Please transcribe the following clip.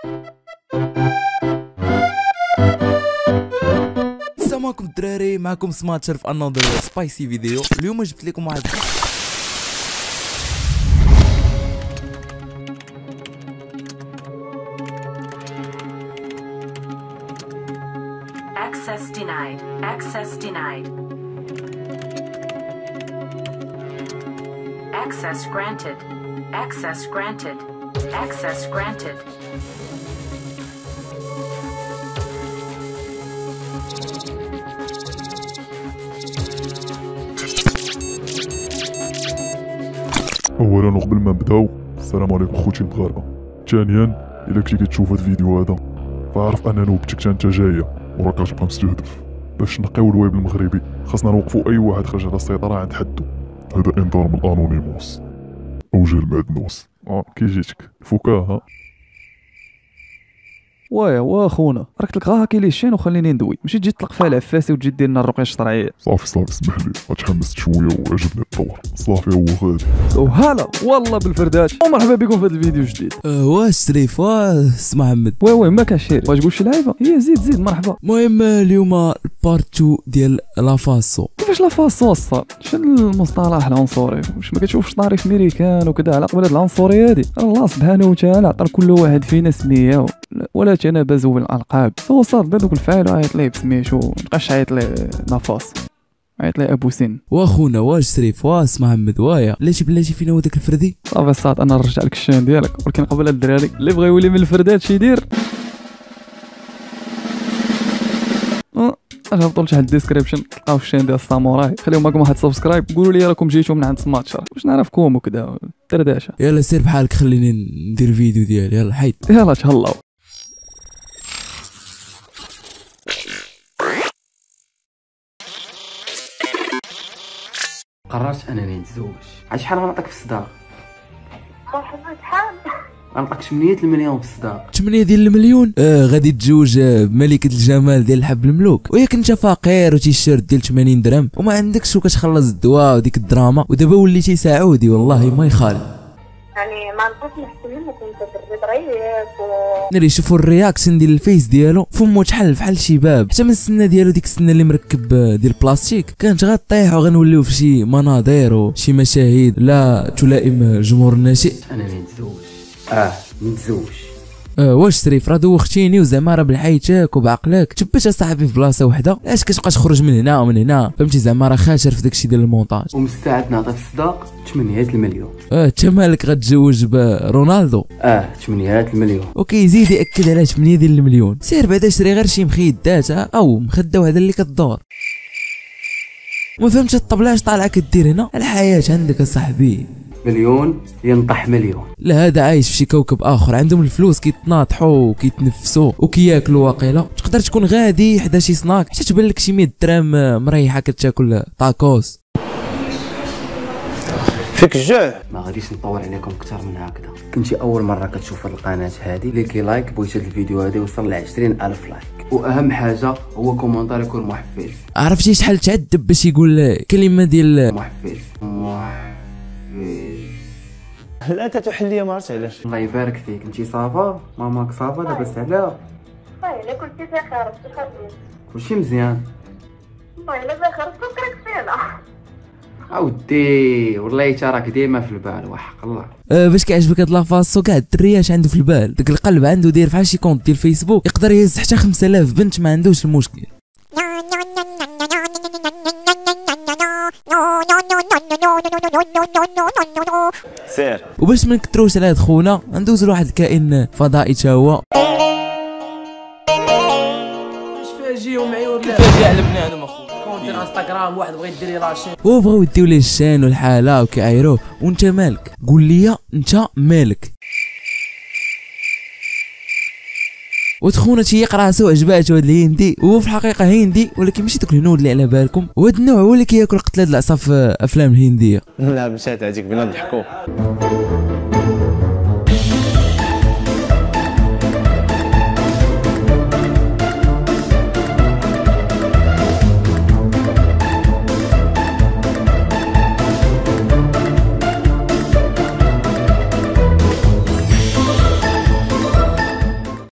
السلام عليكم الدراري، معكم سماتشر في انذر سبايسي فيديو. اليوم جبت لكم واحد Access denied. Access denied. Access granted. Access granted. Access granted. اولا وقبل ما نبداو، السلام عليكم خوتي المغاربه. ثانيا الا كنتي كتشوف هاد الفيديو هذا فعرف ان نوبتك انت جايه وراك كتبقى مستهدف. باش نقيو الويب المغربي خاصنا نوقفوا اي واحد خرج على السيطره عند حدو. هذا انذار من الانونيموس او جا المعدنوس. كي جيتك الفكاهه. واه خونا، راك تلقى هاكي لي الشين وخليني ندوي، ماشي تجي تطلق فيها العفاسي وتجي دير لنا الرقيه الشرعيه. صافي اسمح لي، تحمست شويه وعجبني الدور. صافي هو غادي. وهلا والله بالفردات، ومرحبا بكم في هذا الفيديو الجديد. واش شريف واش محمد. وي ما كنشير، واش تقول شي لعيبه؟ هي زيد مرحبا. المهم اليوم البارت 2 ديال لافاسو. كيفاش لافاسو الصاد؟ شنو المصطلح العنصري؟ واش ما كتشوفش طريف ميريكان وكذا على قبل هاد العنصريه هادي؟ الله سبحانه وتعالى عطى كل واحد فينا سميه ولا تنابزوا بالالقاب. هو صاد بهذوك الفعل عيط ليه بسميتو، مابقاش عيط ليه نافاس، عيط ليه ابو سن. واخونا واش شريف واش محمد وايا بلاتي فينا هذاك الفردي. صافي صاد انا نرجع لك الشان ديالك، ولكن قبل الدراري اللي بغى يولي من الفردات شي يدير هبطوا لتحت الديسكريبشن تلقاو الشين ديال الساموراي، خليو معكم واحد سبسكرايب، قولوا لي راكم جيتوا من عند سماتشر باش نعرفكم وكذا درداشه. يلا سير بحالك خليني ندير فيديو ديالي. يلا حيد يلا تهلاو. قررت انني نتزوج. عاد شحال غنعطيك في الصداق؟ مرحبا شحال؟ غنعطيك 8 المليون في الصداق. 8 ديال المليون. غادي تزوج بملكة الجمال ديال الحب الملوك، وياك انت فقير وتيشيرت ديال 80 درهم وما عندكش وكتخلص الدواء وديك الدراما، ودابا وليتي سعودي والله ما يخالف. يعني ما نبقاش نحس منك انت ترد تغيب ناري شوفوا الرياكشن ديال الفيس ديالو، فمو تحل بحال شباب، حتى من السنه ديالو ديك السنه اللي مركب ديال البلاستيك كانت غطيح وغنوليو في شي مناظر وشي مشاهد لا تلائم الجمهور الناشئ. انني نتزوج. نتزوج. واش شريف راه دوختيني وزعما راه بالحيتك وبعقلك تبت اصاحبي في بلاصه وحده، علاش كتبقى تخرج من هنا ومن هنا؟ فهمتي زعما راه خاسر في داكشي ديال المونتاج. ومستعد نعطي في الصداق 8 المليون. انت مالك غتزوج برونالدو؟ 8 المليون. وكيزيد ياكد على 8 ديال المليون. سير بعدا شري غير شي مخيدات او مخده وحده اللي كدور. ما فهمتش الطبلاش طالعه كدير هنا. الحياه عندك اصاحبي مليون ينطح مليون. لا هذا عايش في شي كوكب اخر، عندهم الفلوس كيتناطحوا وكيتنفسوا وكياكلوا واقيلا. تقدر تكون غادي حدا شي سناك حتى تبان لك شي 100 درهم مريحه كتاكل طاكوس. فيك الجوع. ما غاديش نطول عليكم اكثر من هكذا. كنتي اول مره كتشوف القناه هذه، ليكي لايك بغيت هذا الفيديو هذا يوصل ل 20,000 لايك، واهم حاجه هو كومونتير يكون محفز. عرفتي شحال تعذب باش يقول كلمه ديال محفز. هل انت تحل لي مرت علاش؟ الله يبارك فيك. انتي صافا ماماك صافا لاباس عليها؟ والله كلشي بخير بخير. كلشي مزيان والله بخير فكرك فينا. اودي والله تا راك ديما في البال وحق الله. باش كيعجبك هاد لافاسو كاع الدريات عنده في البال، داك القلب عنده داير بحال شي كونط ديال فيسبوك يقدر يهز حتى 5000 بنت ما عندوش المشكل. سير. وباش ما نكتروش على هاد خونا ندوز لواحد الكائن فضائي تا هو. واش فاجئهم معايا ولا فاجئ على بنادم اخويا؟ كون دير انستغرام واحد بغى يدير لي لاشين وبغاو يديو ليه الشان والحاله وكيعايروه. وانت مالك؟ قول لي انت مالك؟ وتخونا تيق راسو عجباتو هاد الهندي، وهو في الحقيقه هندي ولكن ماشي دوك الهنود اللي على بالكم، وهاد النوع هو اللي كياكل قتله العصا في افلام الهنديه. لا مشات هذيك بنا نضحكوا.